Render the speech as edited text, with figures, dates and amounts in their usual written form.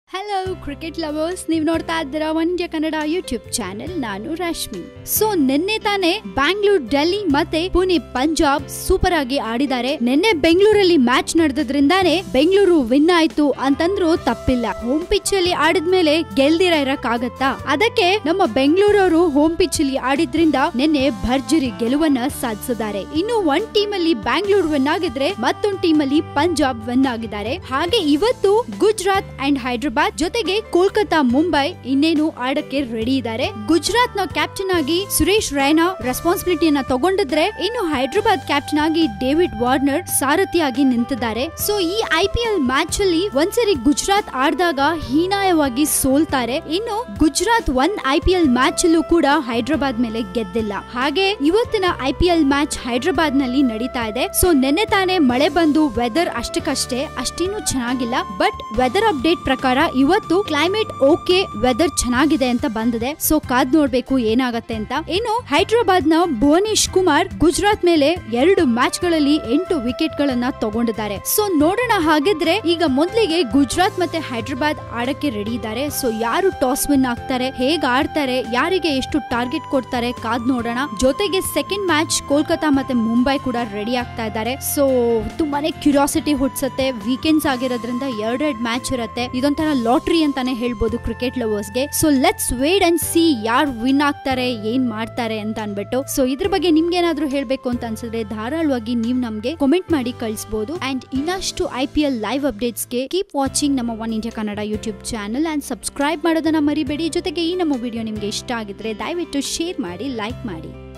Hello cricket lovers, ನೀವು ನೋಡ್ತಾ ಇದ್ದೀರಾ One India Kannada YouTube channel. ನಾನು ರಶ್ಮಿ. ಸೊ ನಿನ್ನೆ ತಾನೇ ಬ್ಯಾಂಗ್ಳೂರ್, ಡೆಲ್ಲಿ ಮತ್ತೆ ಪುಣೆ, ಪಂಜಾಬ್ ಸೂಪರ್ ಆಗಿ ಆಡಿದ್ದಾರೆ. ನಿನ್ನೆ ಬೆಂಗಳೂರಲ್ಲಿ ಮ್ಯಾಚ್ ನಡೆದ್ರಿಂದಾನೇ ಬೆಂಗಳೂರು ವಿನ್ ಆಯ್ತು ಅಂತಂದ್ರು ತಪ್ಪಿಲ್ಲ. ಹೋಮ್ ಪಿಚ್ ಅಲ್ಲಿ ಆಡಿದ್ಮೇಲೆ ಗೆಲ್ದಿರ ಇರಕ್ಕಾಗತ್ತಾ? ಅದಕ್ಕೆ ನಮ್ಮ ಬೆಂಗಳೂರವರು ಹೋಮ್ ಪಿಚ್ ಅಲ್ಲಿ ಆಡಿದ್ರಿಂದ ನಿನ್ನೆ ಭರ್ಜರಿ ಗೆಲುವನ್ನ ಸಾಧಿಸಿದ್ದಾರೆ. ಇನ್ನು ಒಂದ್ ಟೀಮ್ ಅಲ್ಲಿ ಬ್ಯಾಂಗ್ಳೂರ್ ವಿನ್ ಆಗಿದ್ರೆ ಮತ್ತೊಂದ್ ಟೀಮ್ ಅಲ್ಲಿ ಪಂಜಾಬ್ ವಿನ್ ಆಗಿದ್ದಾರೆ. ಹಾಗೆ ಇವತ್ತು ಗುಜರಾತ್ ಅಂಡ್ ಹೈದರಾಬಾದ್ ಜೊತೆಗೆ ಕೋಲ್ಕತಾ, ಮುಂಬೈ ಇನ್ನೇನು ಆಡಕ್ಕೆ ರೆಡಿ ಇದ್ದಾರೆ. ಗುಜರಾತ್ ನ ಕ್ಯಾಪ್ಟನ್ ಆಗಿ ಸುರೇಶ್ ರೈನಾ ರೆಸ್ಪಾನ್ಸಿಬಿಲಿಟಿಯನ್ನ ತಗೊಂಡಿದ್ರೆ, ಇನ್ನು ಹೈದರಾಬಾದ್ ಕ್ಯಾಪ್ಟನ್ ಆಗಿ ಡೇವಿಡ್ ವಾರ್ನರ್ ಸಾರಥಿಯಾಗಿ ನಿಂತಿದ್ದಾರೆ. ಸೊ ಈ IPL ಮ್ಯಾಚ್ ಅಲ್ಲಿ ಒಂದ್ಸರಿ ಗುಜರಾತ್ ಆಡಿದಾಗ ಹೀನಾಯವಾಗಿ ಸೋಲ್ತಾರೆ. ಇನ್ನು ಗುಜರಾತ್ ಒಂದ್ IPL ಮ್ಯಾಚ್ ಅಲ್ಲೂ ಕೂಡ ಹೈದರಾಬಾದ್ ಮೇಲೆ ಗೆದ್ದಿಲ್ಲ. ಹಾಗೆ ಇವತ್ತಿನ IPL ಮ್ಯಾಚ್ ಹೈದರಾಬಾದ್ ನಲ್ಲಿ ನಡೀತಾ ಇದೆ. ಸೊ ನೆನ್ನೆ ತಾನೇ ಮಳೆ ಬಂದು ವೆದರ್ ಅಷ್ಟಕ್ಕಷ್ಟೇ ಅಷ್ಟೇನು ಚೆನ್ನಾಗಿಲ್ಲ. ಬಟ್ ವೆದರ್ ಅಪ್ಡೇಟ್ ಪ್ರಕಾರ ಇವತ್ತು ಕ್ಲೈಮೇಟ್ ಓಕೆ, ವೆದರ್ ಚೆನ್ನಾಗಿದೆ ಅಂತ ಬಂದಿದೆ. ಸೊ ಕಾದ್ ನೋಡ್ಬೇಕು ಏನಾಗತ್ತೆ ಅಂತ. ಇನ್ನು ಹೈದರಾಬಾದ್ ನ ಭುವನೇಶ್ ಕುಮಾರ್ ಗುಜರಾತ್ ಮೇಲೆ 2 ಮ್ಯಾಚ್ ಗಳಲ್ಲಿ 8 ವಿಕೆಟ್ ಗಳನ್ನ ತಗೊಂಡಿದ್ದಾರೆ. ಸೊ ನೋಡೋಣ. ಹಾಗಿದ್ರೆ ಈಗ ಮೊದಲಿಗೆ ಗುಜರಾತ್ ಮತ್ತೆ ಹೈದರಾಬಾದ್ ಆಡಕ್ಕೆ ರೆಡಿ ಇದ್ದಾರೆ. ಸೊ ಯಾರು ಟಾಸ್ ವಿನ್ ಆಗ್ತಾರೆ, ಹೇಗ್ ಆಡ್ತಾರೆ, ಯಾರಿಗೆ ಎಷ್ಟು ಟಾರ್ಗೆಟ್ ಕೊಡ್ತಾರೆ, ಕಾದ್ ನೋಡೋಣ. ಜೊತೆಗೆ ಸೆಕೆಂಡ್ ಮ್ಯಾಚ್ ಕೋಲ್ಕತಾ ಮತ್ತೆ ಮುಂಬೈ ಕೂಡ ರೆಡಿ ಆಗ್ತಾ ಇದ್ದಾರೆ. ಸೊ ತುಂಬಾನೇ ಕ್ಯೂರಿಯಾಸಿಟಿ ಹುಟ್ಸುತ್ತೆ. ವೀಕೆಂಡ್ಸ್ ಆಗಿರೋದ್ರಿಂದ 2 ಮ್ಯಾಚ್ ಇರುತ್ತೆ. ಇದೊಂಥರ ಲಾಟ್ರಿ ಅಂತಾನೆ ಹೇಳ್ಬೋದು ಕ್ರಿಕೆಟ್ ಲವರ್ಸ್ಗೆ. So let's wait and see ಯಾರು ವಿನ್ ಆಗ್ತಾರೆ, ಏನ್ ಮಾಡ್ತಾರೆ ಅಂತ ಅನ್ಬಿಟ್ಟು. ಸೊ ಇದ್ರ ಬಗ್ಗೆ ನಿಮ್ಗೆ ಏನಾದ್ರೂ ಹೇಳ್ಬೇಕು ಅಂತ ಅನ್ಸಿದ್ರೆ ಧಾರಾಳವಾಗಿ ನೀವು ನಮ್ಗೆ ಕಾಮೆಂಟ್ ಮಾಡಿ ಕಳಿಸಬಹುದು. ಅಂಡ್ ಇನ್ನಷ್ಟು IPL ಲೈವ್ ಅಪ್ಡೇಟ್ಸ್ಗೆ ಕೀಪ್ ವಾಚಿಂಗ್ ನಮ್ಮ One India Kannada YouTube channel and subscribe ಮಾಡೋದನ್ನ ಮರಿಬೇಡಿ. ಜೊತೆಗೆ ಈ ನಮ್ಮ ವಿಡಿಯೋ ನಿಮ್ಗೆ ಇಷ್ಟ ಆಗಿದ್ರೆ ದಯವಿಟ್ಟು ಶೇರ್ ಮಾಡಿ, ಲೈಕ್ ಮಾಡಿ.